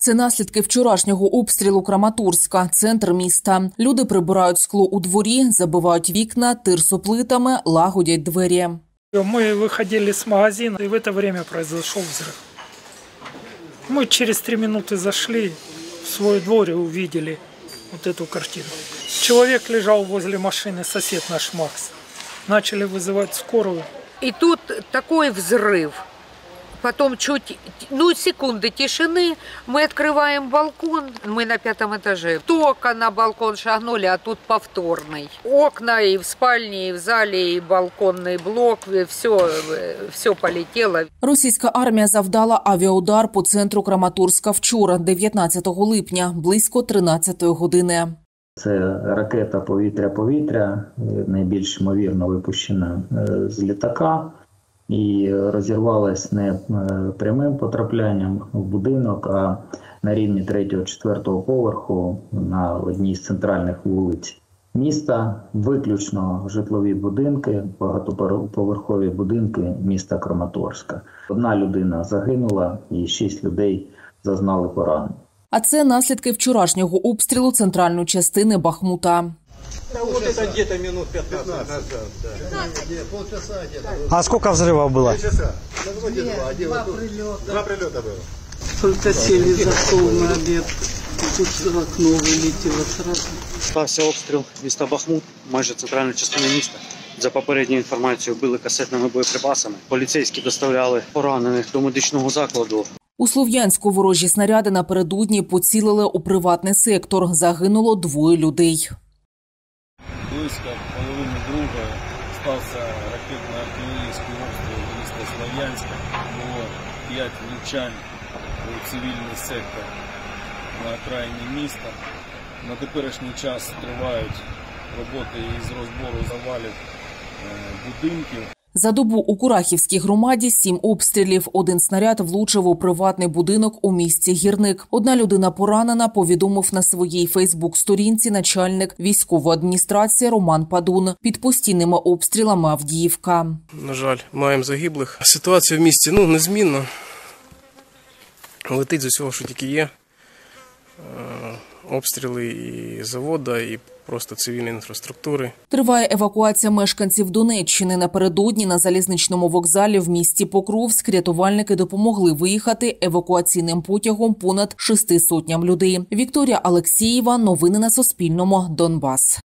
Це наслідки вчорашнього обстрілу Краматорська, центр міста. Люди прибирають скло у дворі, забивають вікна, тирсоплитами, лагодять двері. Мы выходили с магазина, и в это время произошел взрыв. Мы через 3 минуты зашли в свой двор и увидели вот эту картину. Человек лежал возле машины, сосед наш Макс. Начали вызывать скорую. И тут такой взрыв. Потом чуть, секунды тишины, мы открываем балкон, мы на 5-м этаже. Только на балкон шагнули, а тут повторный. Окна и в спальне, и в зале, и балконный блок, все полетело. Російська армія завдала авіаудар по центру Краматорська вчора, 19 липня, близько 13 години. Це ракета повітря-повітря, найбільш ймовірно випущена з літака. І розірвалась не прямим потраплянням в будинок, а на рівні 3-4 поверху на одній з центральних вулиць міста. Виключно житлові будинки, багатоповерхові будинки міста Краматорська. 1 людина загинула і 6 людей зазнали поранень. А це наслідки вчорашнього обстрілу центральної частини Бахмута. Вот это где-то минут 15 назад. Да. Полчаса где-то. А сколько взрывов было? 2 часа. Два прилета. 2 прилета было. Только сели за стол на обед. Тут в окно вылетело сразу. Стався обстріл міста Бахмут, майже центральної частини міста. За попередньою інформацією, били касетними боєприпасами. Поліцейські доставляли поранених до медичного закладу. У Слов'янську ворожі снаряди напередодні поцілили у приватний сектор. Загинуло 2 людей. Близько половини друга стався ракетно-артилерійський обстріл міста Слов'янська. Було 5 влучань у цивільний сектор на окраїні міста. На теперішній час тривають роботи із розбору завалів будинків. За добу у Курахівській громаді 7 обстрілів. 1 снаряд влучив у приватний будинок у місті Гірник. 1 людина поранена, повідомив на своїй фейсбук-сторінці начальник військової адміністрації Роман Падун. Під постійними обстрілами Авдіївка. На жаль, маємо загиблих. Ситуація в місті незмінна. Летить з усього, що тільки є. Обстріли і заводу, і просто цивільної інфраструктури. Триває евакуація мешканців Донеччини. Напередодні на залізничному вокзалі в місті Покровськ рятувальники допомогли виїхати евакуаційним потягом понад 600 людей. Вікторія Алексєєва. Новини на Суспільному. Донбас.